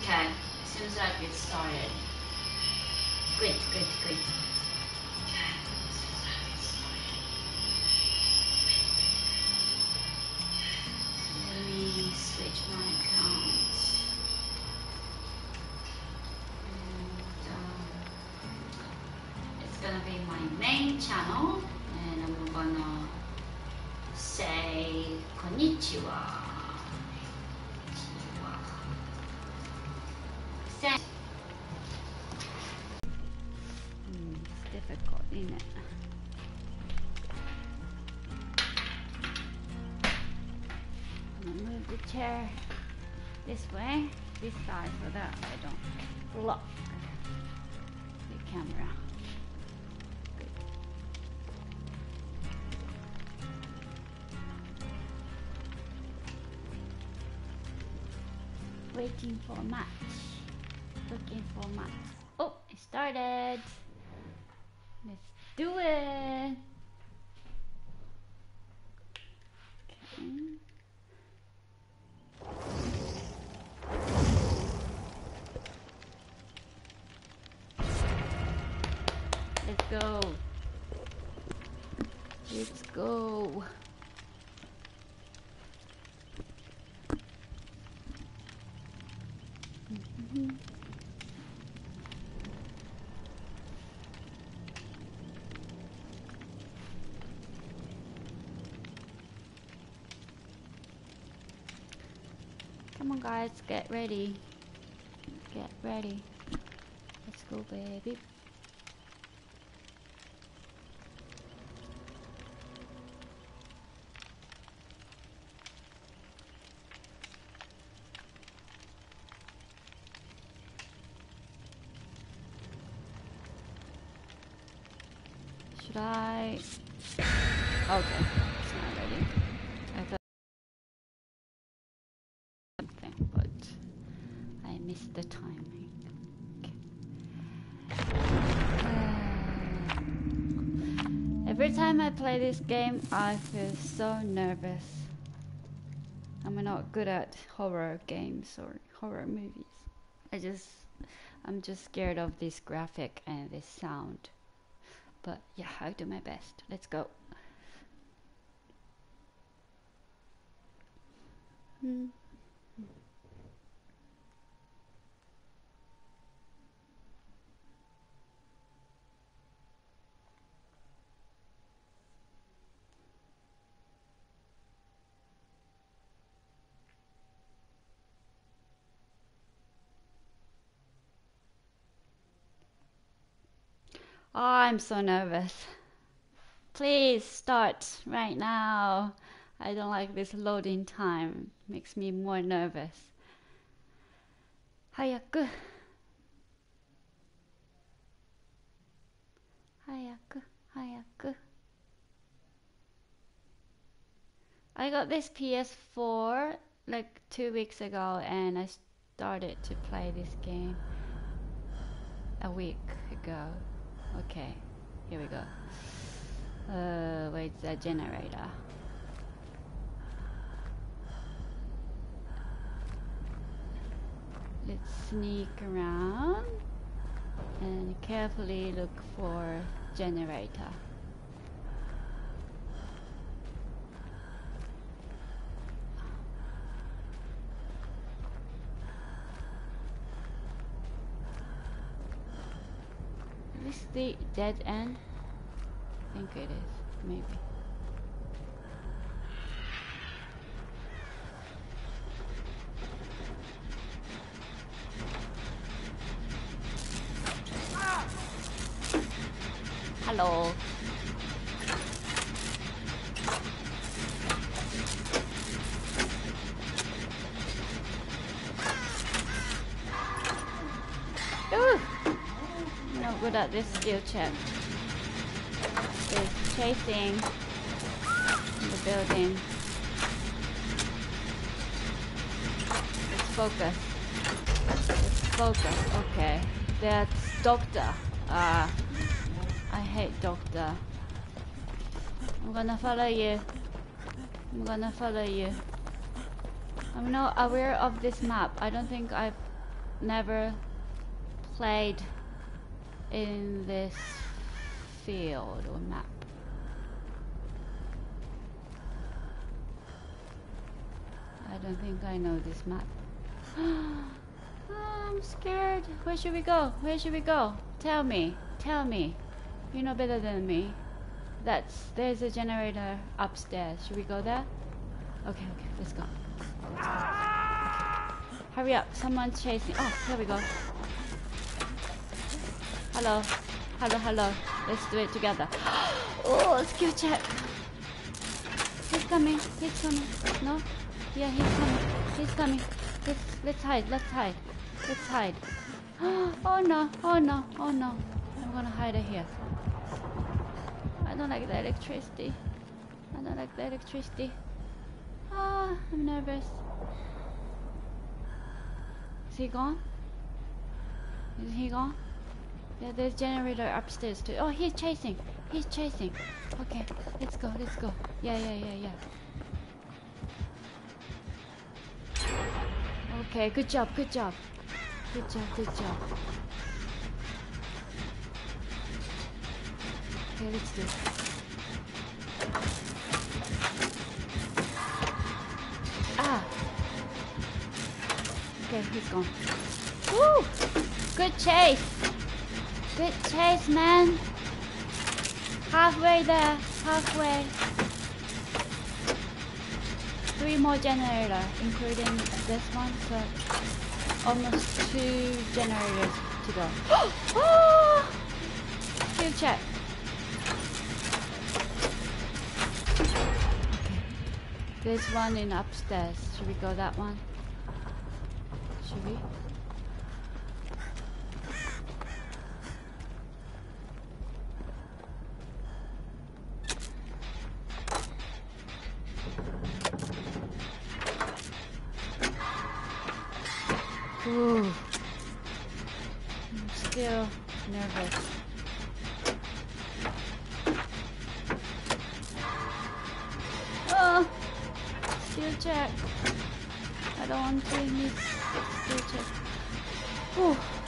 Okay, seems like it started. Good, good, good. Let me switch my account. And it's gonna be my main channel, and I'm gonna say konnichiwa. It's difficult, isn't it? I'm gonna move the chair this way, this side, so that I don't block the camera. Good. Waiting for a match. Looking for a match. Oh, it started. Let's do it. Okay. Let's go. Let's go. Come on guys, get ready. Get ready. Let's go, baby. Should I? Okay, it's not ready. I thought something, but I missed the timing. Okay. Every time I play this game, I feel so nervous. I'm not good at horror games or horror movies. I'm just scared of this graphic and this sound. But yeah, I'll do my best. Let's go. Oh, I'm so nervous. Please start right now. I don't like this loading time. It makes me more nervous. 早く。早く。早く。I got this PS4 like 2 weeks ago, and I started to play this game a week ago. Okay, here we go. Where's the generator? Let's sneak around and carefully look for generator. Is this the dead end? I think it is, maybe. Hello. Ooh. I'm not good at this skill check. It's chasing the building. Let's focus. Let's focus. Okay. That's Doctor. I hate Doctor. I'm gonna follow you. I'm gonna follow you. I'm not aware of this map. I don't think I've never played in this field or map. I don't think I know this map. I'm scared. Where should we go? Where should we go? Tell me. Tell me. You know better than me. There's a generator upstairs. Should we go there? Okay, let's go. Let's go. Okay. Hurry up, someone's chasing. Oh, here we go. Hello. Hello. Let's do it together. Oh, skill check. He's coming. No? Yeah, he's coming. Let's hide. Oh no. I'm gonna hide it here. I don't like the electricity. Ah, I'm nervous. Is he gone? Yeah, there's generator upstairs too. Oh, he's chasing. Okay, let's go. Yeah. Okay, good job. Okay, let's do it. Ah! Okay, he's gone. Woo! Good chase, man. Halfway there. 3 more generators, including this one, so almost 2 generators to go. Oh! Skill check. Okay. There's one in upstairs. Should we go that one? Should we? Ooh. I'm still nervous. Oh! Skill check. I don't want to miss skill check. Ooh.